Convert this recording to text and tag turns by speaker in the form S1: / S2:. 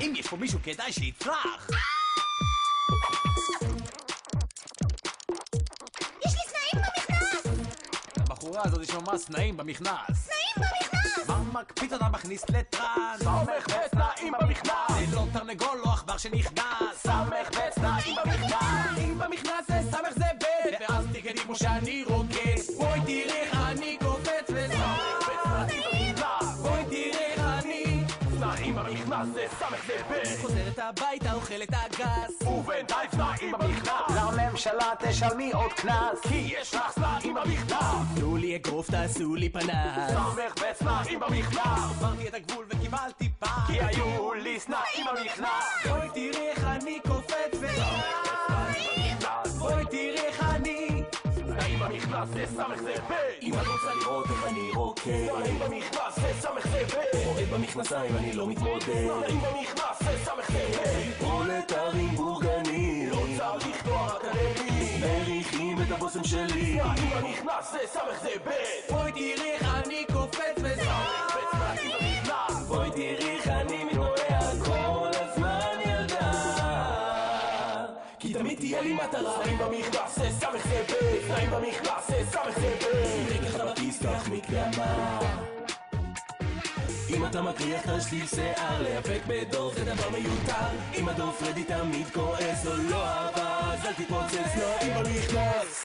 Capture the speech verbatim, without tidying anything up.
S1: אם יש פה מישהו כדאי שיצלח.
S2: יש לי סנאים במכנס!
S1: הבחורה הזאת יש ממש סנאים במכנס.
S2: סנאים במכנס!
S1: מה מקפיץ אותה מכניס לטרנס?
S3: סמך וסנאים במכנס!
S1: זה לא תרנגול לא עכבר שנכנס.
S3: סמך וסנאים במכנס!
S1: אם במכנס זה סמך זה בית, ואז תראי כמו שאני רוקד. בואי תראי איך אני קופץ וסמך
S3: וסנאים במכנס!
S1: בואי תראי איך אני
S3: סנאים במכנס זה סמך זה בית!
S1: חוזרת הביתה אוכל את הגס.
S3: ובינתיים סנאים במכנס!
S4: לממשלה תשלמי עוד קנס,
S3: כי יש לך סנאים במכנס!
S1: תנו לי אגרוף תעשו לי פנס.
S3: סמך וסנאים במכנס!
S1: עברתי את הגבול וקיבלתי פס.
S3: כי היו לי סנאים במכנס!
S1: בואי תראי איך אני קופץ וסמך בואי תראי איך אני
S3: סנאים במכנס זה סמך זה בית!
S5: אם את רוצה לראות איך אני רוקד,
S3: סנאים במכנס זה סמך זה בית!
S5: רועד במכנסיים אני לא מתמודד,
S3: סנאים במכנס זה סמך זה בית!
S5: פרולטרים בורגנים,
S3: לא צריך תואר אקדמי!
S5: מריחים את הבושם שלי,
S3: סנאים במכנס זה סמך זה בית!
S1: בואי תראי איך אני קופץ וסמך
S3: וסנאים במכנס!
S5: בואי תראי איך אני מתנועע כל הזמן ילדה, כי תמיד תהיה לי מטרה.
S3: סנאים במכנס זה סמך זה בית! סנאים במכנס זה סמך זה בית!
S5: רגע בכיס קח מקדמה, אם אתה מקריח תשליל שיער, להיאבק בדור זה דבר מיותר. אם הדור פרדי תמיד כועס או לא אהבה אז אל תתפוצץ. סנאים במכנס